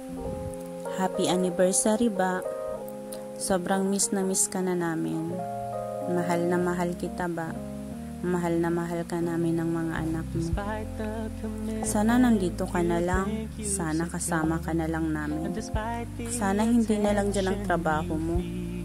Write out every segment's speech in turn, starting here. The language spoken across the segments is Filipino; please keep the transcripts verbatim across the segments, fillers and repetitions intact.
Happy anniversary ba? Sobrang miss na miss ka na namin. Mahal na mahal kita ba? Mahal na mahal ka namin ng mga anak mo. Sana nandito ka na lang. Sana kasama ka na lang namin. Sana hindi na lang dyan ang trabaho mo.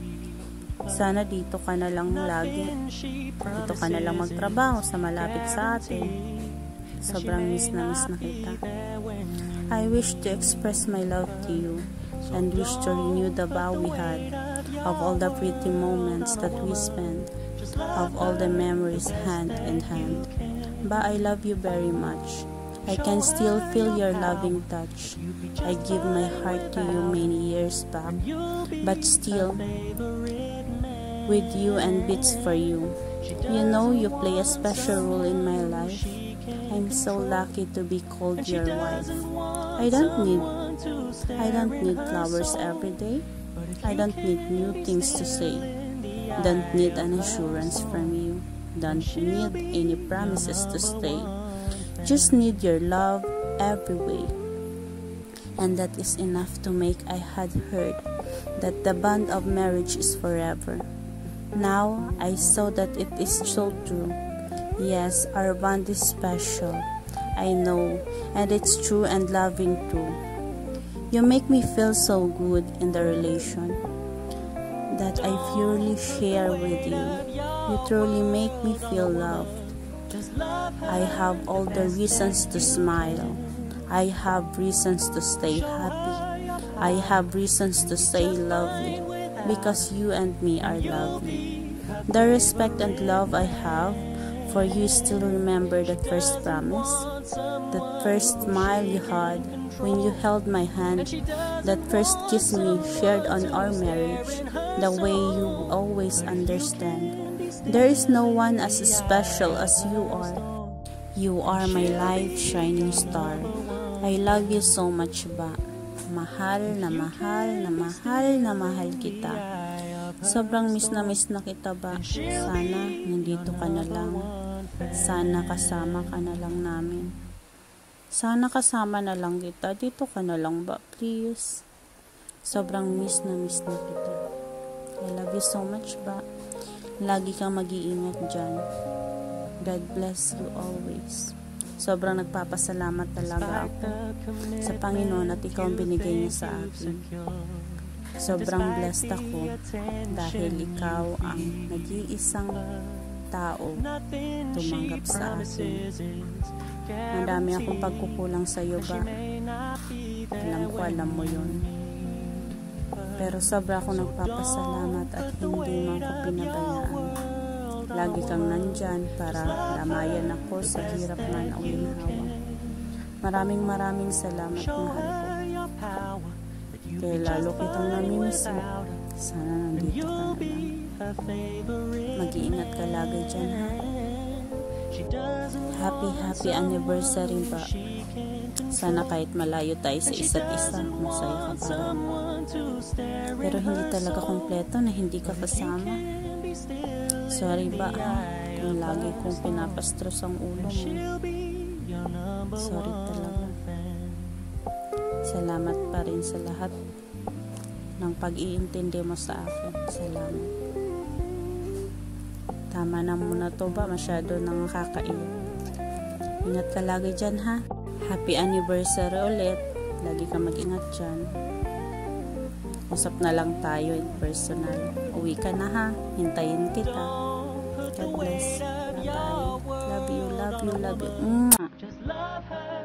Sana dito ka na lang lagi. Dito ka na lang magtrabaho sa malapit sa atin. Sobrang miss na miss na kita. I wish to express my love to you and wish to renew the vow we had of all the pretty moments that we spent, of all the memories hand in hand. But I love you very much. I can still feel your loving touch. I give my heart to you many years back, but still with you and beats for you. You know you play a special role in my life. I'm so lucky to be called your wife. I don't need I don't need flowers every day. I don't need new things to say. Don't need an assurance from you. Don't need any promises to stay. Just need your love every way. And that is enough to make I had heard that the bond of marriage is forever. Now I saw that it is so true. Yes, our bond is special. I know, and it's true and loving too. You make me feel so good in the relation that I purely share with you. You truly make me feel loved. I have all the reasons to smile. I have reasons to stay happy. I have reasons to stay lovely because you and me are lovely. The respect and love I have for you still remember that first promise, that first smile you had when you held my hand, that first kiss me shared on our marriage, the way you always understand. There is no one as special as you are. You are my life shining star. I love you so much ba? Mahal na mahal na mahal na mahal kita. Sobrang miss na miss na kita ba? Sana nandito ka na lang. Sana kasama ka na lang namin. Sana kasama na lang kita. Dito ka na lang ba, please? Sobrang miss na miss na kita. I love you so much ba? Lagi kang mag-iingat dyan. God bless you always. Sobrang nagpapasalamat talaga ako sa Panginoon at ikaw ang binigay niya sa akin. Sobrang blessed ako dahil ikaw ang nag-iisang tao tumanggap sa akin. Madami akong pagkukulang sa iyo ba? Alam ko, alam mo yun. Pero sobra akong nagpapasalamat at hindi mo ako pinabayaan. Lagi kang nandyan para lamayan ako sa hirap man o ginhawa. Maraming maraming salamat, mahal ko. Kaya lalo kitang namimiss mo. Sana nandito ka na lang. Mag-iingat ka lagi dyan, ha? Happy, happy anniversary ba? Sana kahit malayo tayo sa isa't isa, masaya ka pa rin. Pero hindi talaga kompleto na hindi ka kasama. Sorry ba, ha? Kung lagi kong pinapastros ang ulo mo. Sorry talaga. Salamat pa rin sa lahat ng pag-iintindi mo sa akin. Salamat. Tama na muna to ba? Masyado nang nakakaiyak. Ingat ka lagi dyan, ha? Happy anniversary ulit. Lagi ka mag-ingat dyan. Usap na lang tayo in personal. Uwi ka na, ha? Hintayin kita. God bless. Bye-bye. Love you, love you, love you. Mwah.